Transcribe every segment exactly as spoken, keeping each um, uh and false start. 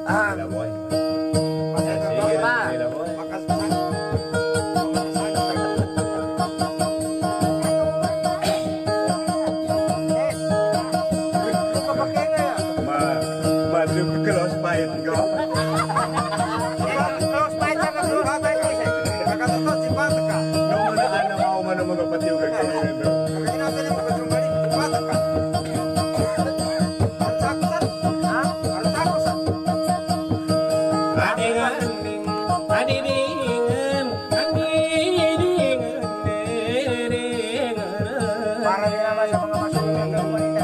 Ah. Gila boy. Sige, pa. Gila boy. Ma, masuk ke close bite ko. No mana ana mau mana mga patiw ka kanina do. Para din naman sa mga masusunod ng wanita.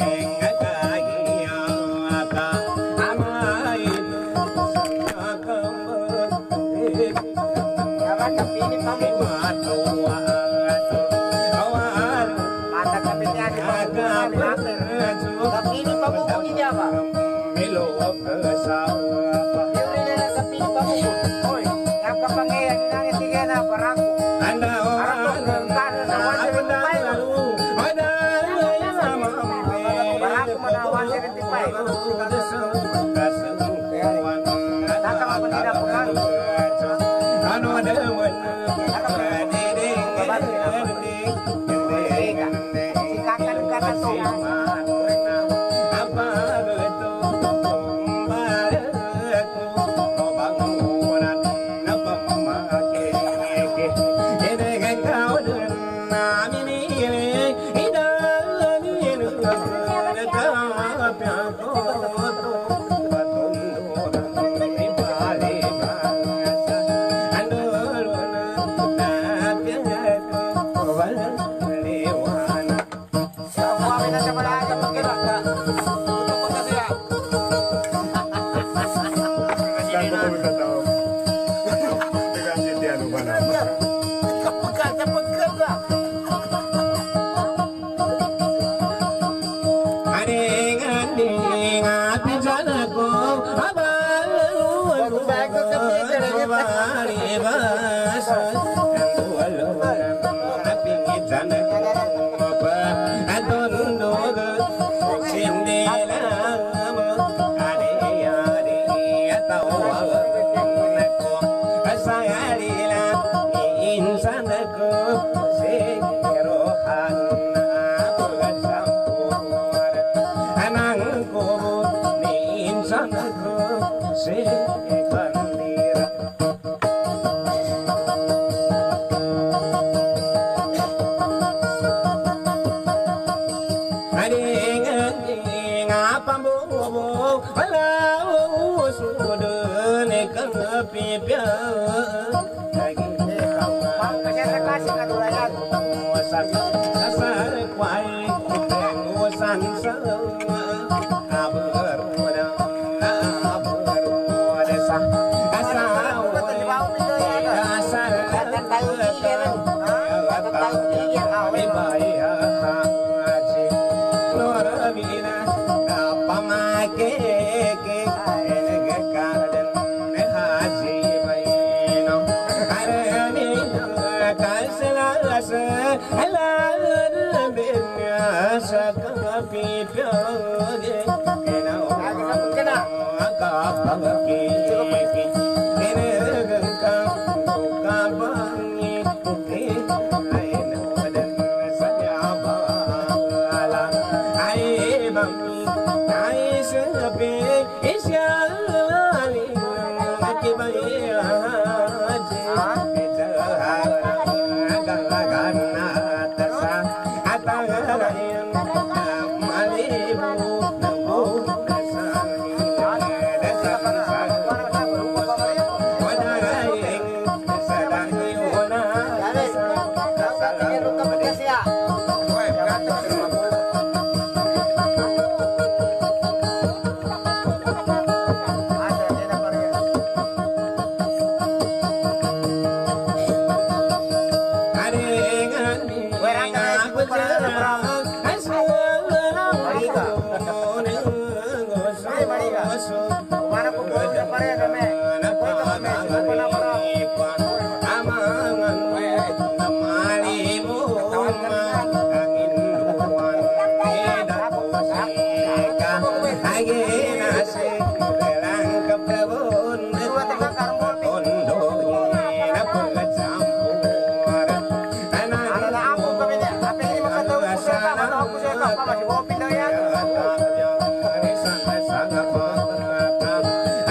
Dapat kapili pa mo. Mata kapit niya di pa mo. Kapili pa mo po niya ba? Libre na lang kapili pa mo. Hoy, yang kapangyayang nangitigyan na barako. Barako, kung kano na one seventy-five. Barako mo na one seventy-five. Tatang ako nila po nga. Ano naman? Si kakang kakatong. Kamuha na sa malaga pagkira. Tutok pa kasi ah. Saan ko kami tatawa? Nag-asintihan mo ba naman? Kapagka, kapagka ka.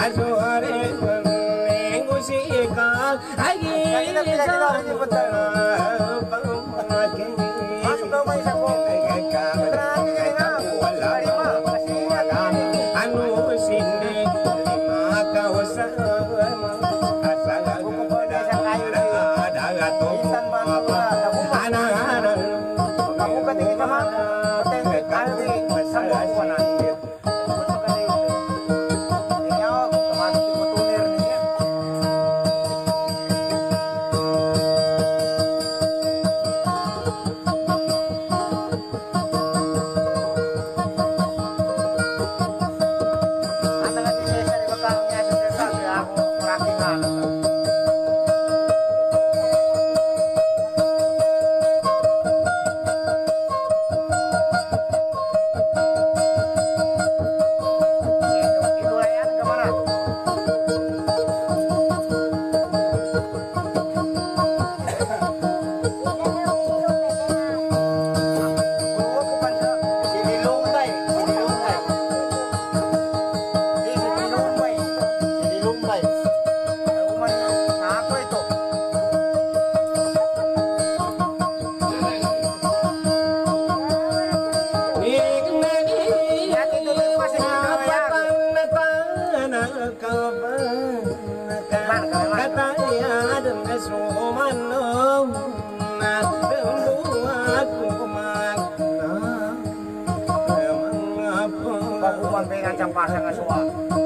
Masuk daw kayo sa ko. Grabe ka nga. Karima, kasihan yan eh. Anu sini lima kawasan Minsan ba ang mga dagupan? Ako ka tingin naman. Patay, alwi, sabok ko na. Gusto ka rin. Hindi ako, kamasok yung matuner niya. Ano nga si Cesar, iba ka niya sa Cesar, kaya ako maraming nga. Itulah yan, kemana? Puro ko pa siya. Sinilumbay, sinilumbay. Hindi, sinilumbay. Sinilumbay. Uman, sa ako ito. Pag-umang dengan campasa nga suwa.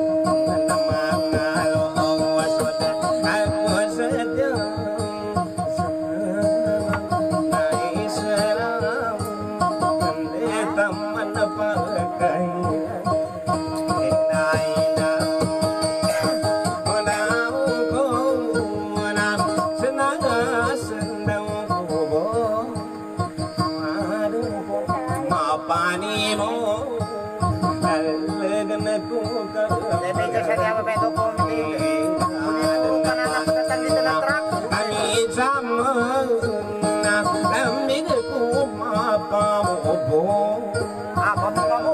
Lebih ke saya apa betul komedi. Ini bukan anak kesan di tengah truk. Apa mau kamu?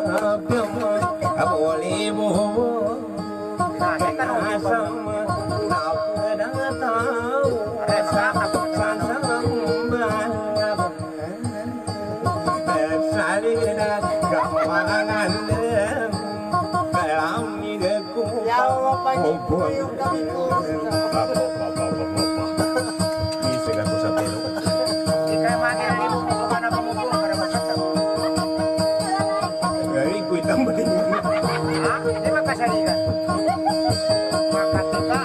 Nah, saya kan Resa apa pesan? Jika makin hari bukan apa mukul pada masa itu. Ah, ini mah kasarikan. Maka kita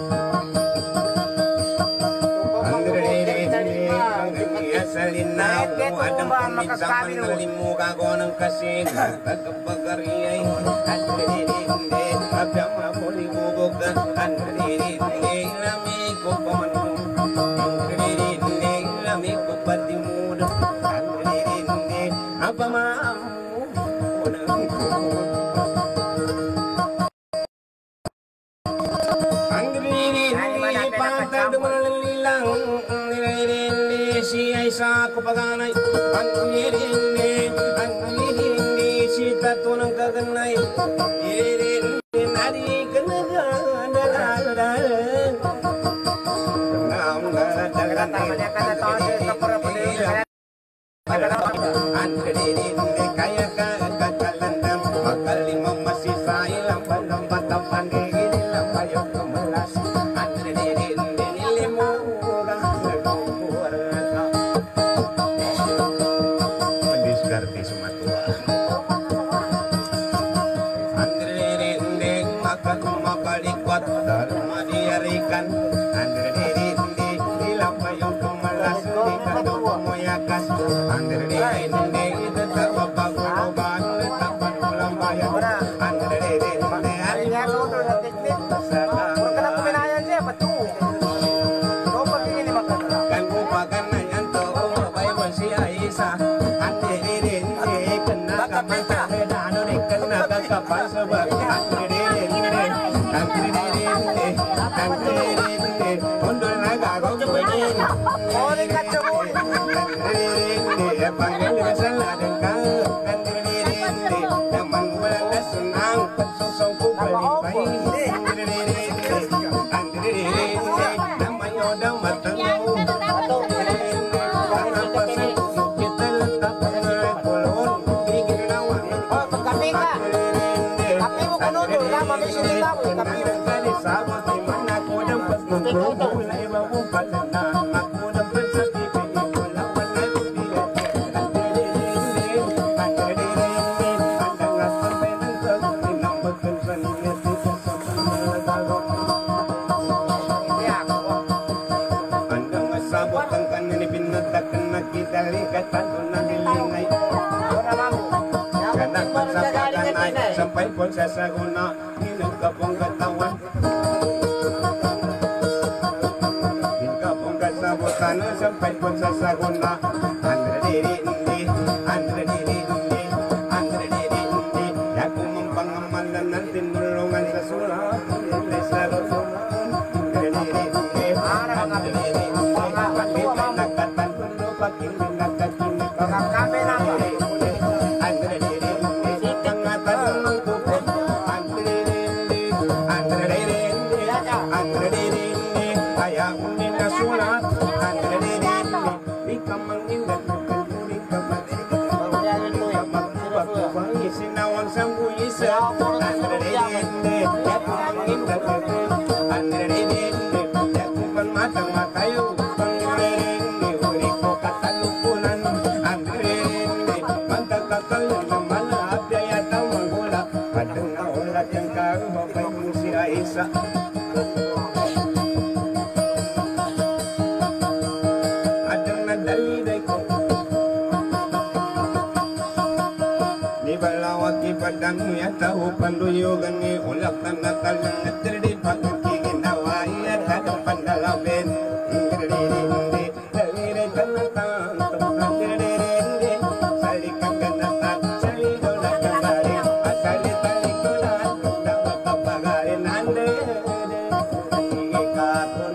apa mau si Aisyah kupaganay ang nirinde ang nirinde si tatunang kaganay nirinde nari kanaganda ngam Kata banyak kata tahu dia kapur apa dia. ang nirinde kaya kagagalandam magalimang masisailang bandang batang pandigilang kayo kamalas ang nirinde nilimugang Garti Sumatua Andrerinding makan makalikot Dharma diarikan Andrerinding dilapayong kemalas Di kandung kumoyakas Andrerinding tetap baguloban Tapan ulang bayan Andrerinding Hanya kau tu ada teknik. Berkenaan pembinaan dia betul. Kau pakai ini makan. Kan upakan yang tahu Bayi si Aisyah kapal sebab andrerinde andrerinde andrerinde ondol naga gogoni Boleh kacau. andrerinde panggil salah dengkang andrerinde yang mengwala senang susong ku beli bayi sampai pun sesaguna minum kapong katawan kapong kasabutan sampai pun sesaguna andre diri indi andre diri indi andre diri indi aku mempangaman dan tinulungan sesulat desa rosulan andre diri indi andre diri indi kami nakatan dulu pakin nakatan kami nama andre diri indi tengatan mengkupur andre diri andre diri andre diri ayah unin nasulat andre diri ika mengingat ika mengingat sinawang sambu isa andre diri aku mengingat andre diri aku matang matayo pangireng uriko katalupunan andre diri mantag kakal namala abya tawang hula padang ulat yang kau bapak si Aisyah balawati padang ya tahu panduyugan ni ulak tanakal ng terdi pagkigin away at hadang pandalabin terdi terdi tanatan tantan terdi sali kaganatan sali dola kagari asali tali kulan dapat kapagarin ande sige katon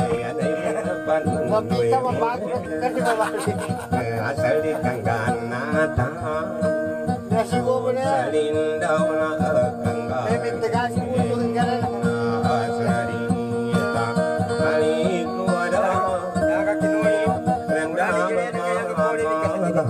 asal di Kanggana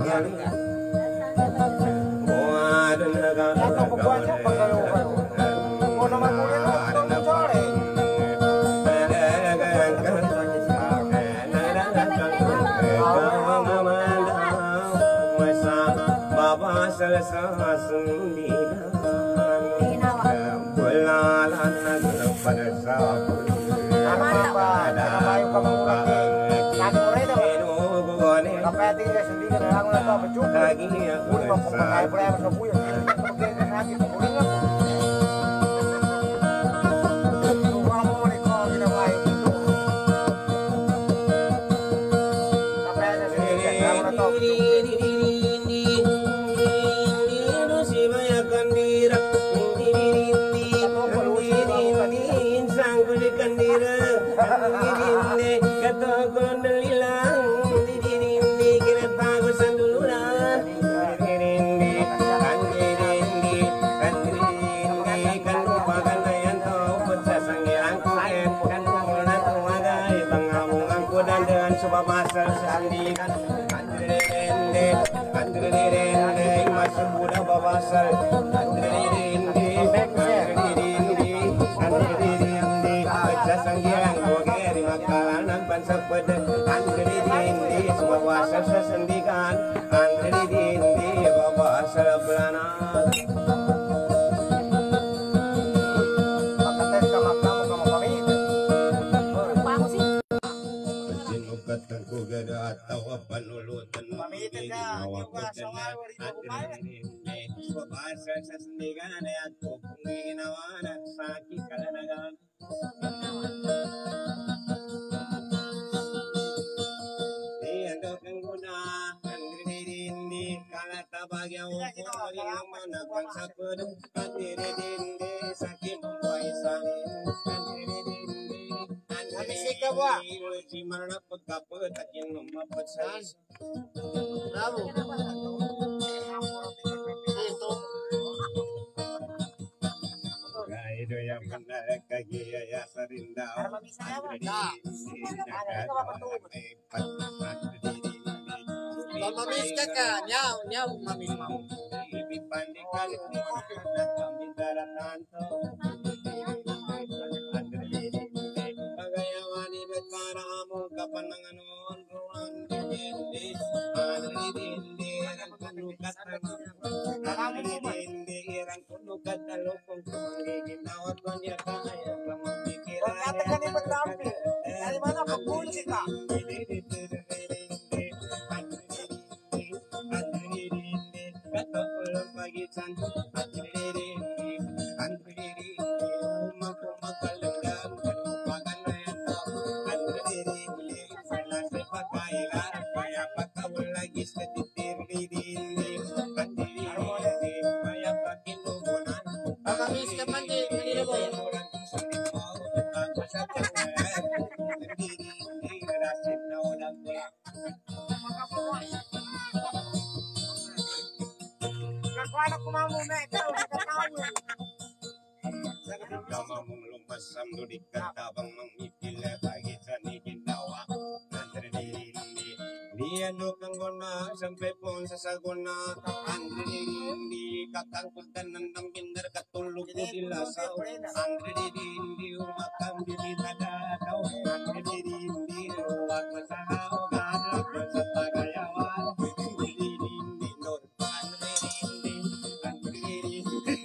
Sampai pun sesaguna Andri di kakang kudan nendang kinder ketuluk di lasau Andri di umakam di tada kau Andri di ruang masahau gadap beserta gayawan Andri di nur Andri di Andri di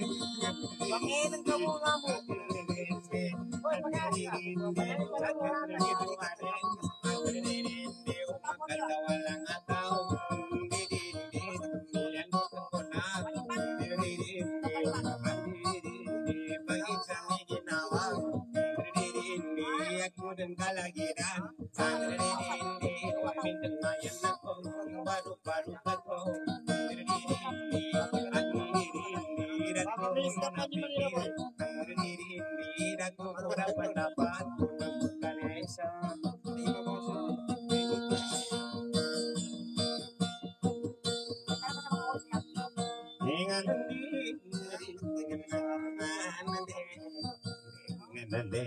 Bangin kamu kamu Andri di umakam tawalang atau dan kalagiran sandri di wamin dengan yang aku baru baru aku sandri di sandri di aku sandri di aku dapat dapat bukan esa ingat di nanti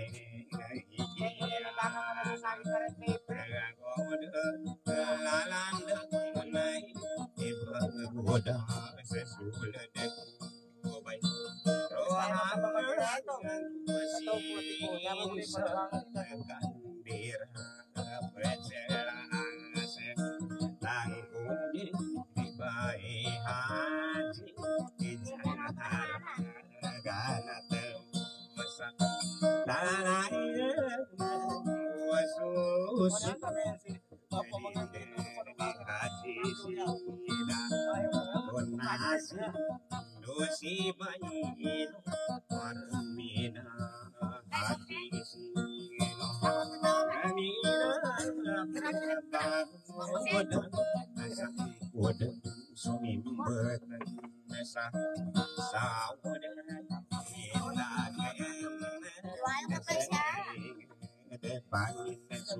udah sesudah dek baik rohan masih kandir bercerase tanggung di baik haji di jalan gana temasa tanah wasus dosi bayin warmina hati sino amina wada wada sumimbet nasa sawada ila de pangin su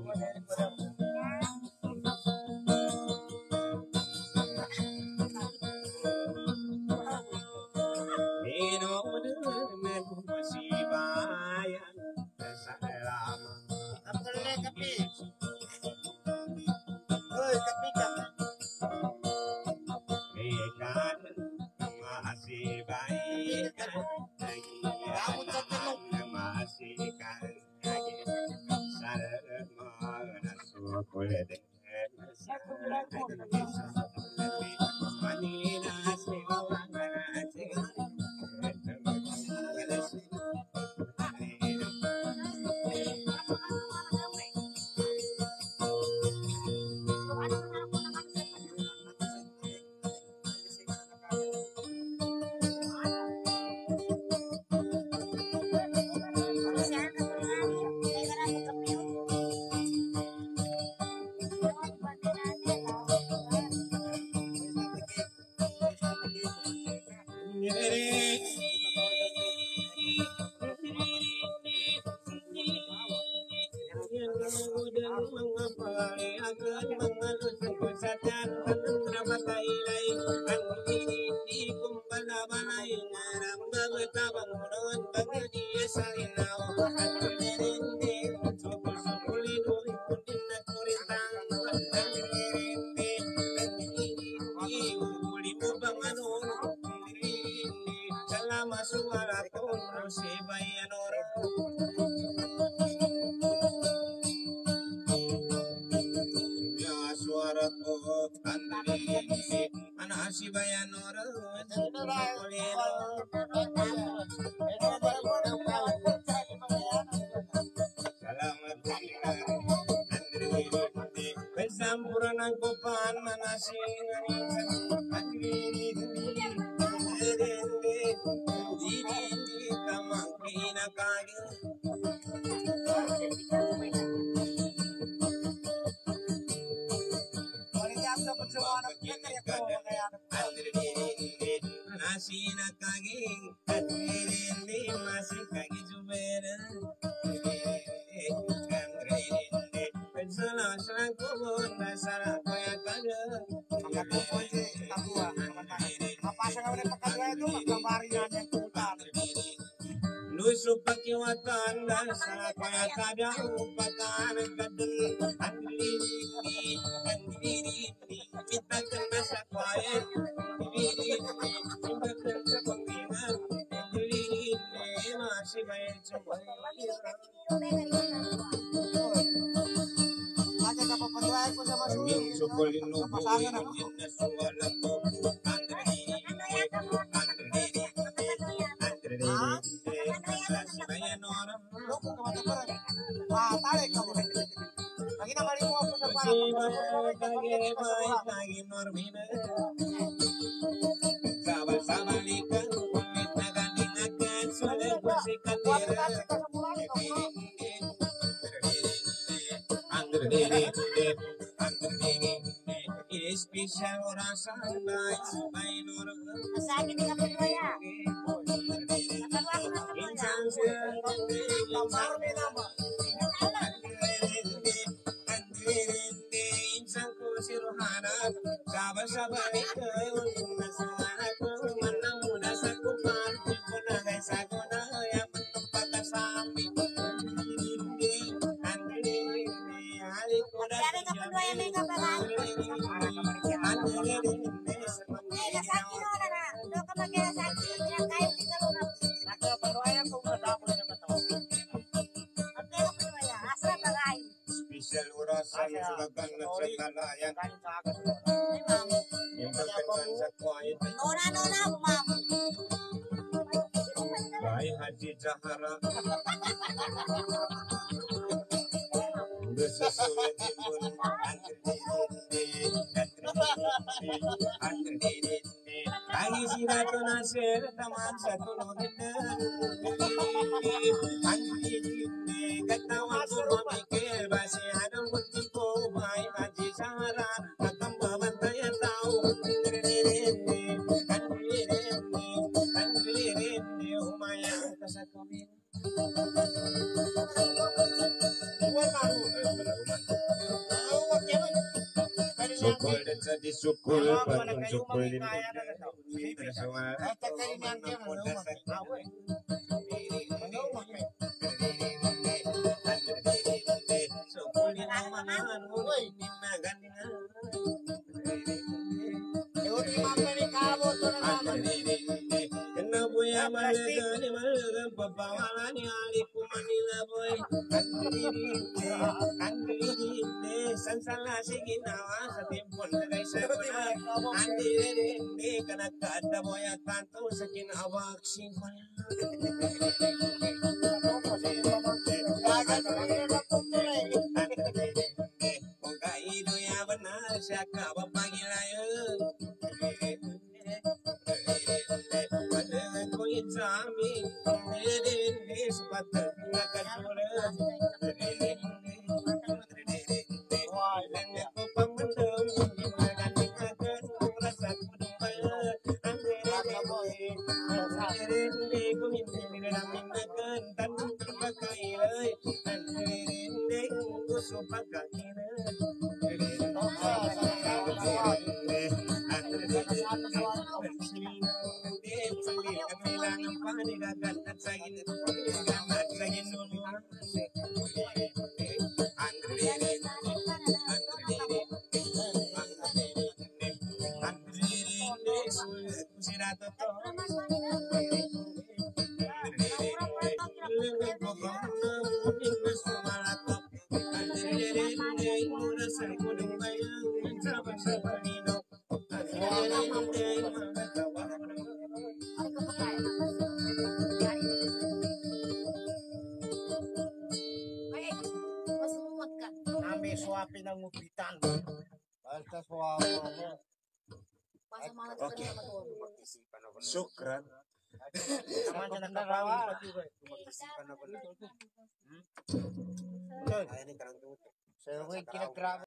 spesial rasa baik bainur sakit dengan berdua ya sa quiet. Nona, nona, ma'am. Bahay Haji Jahara. Sesuai timbun antri antri lagi sila to nasir taman satu nodin antri katawa suruh mikir basi adong kunci ko mai Haji Jahara katam babantay tahu antri antri antri umaya kasakawin. Sukul dan jadi sukul, bangun sukul di Buya malagani malagan papawalan ali kumanila boy andiri sansala sige nawa sa timpon kay sa kuna andiri ni kana kada boy tanto sa kinawak singkol Pagkai do ya benar siya ka papagilayo Sami, ini sepatu akan pulang. Wah, ini pemendam, akan tinggalkan rasa kudumaya. Ini kumiti dalam minakan tanpa terpakai lay. Ini kusu pakai Nami suapi ng upitan. Basta suapi mo. Okay. Sukran. Naman siya nakapawin. Pag-isipan na ba? Hmm? Ay, ini karang tuto. Saya kinag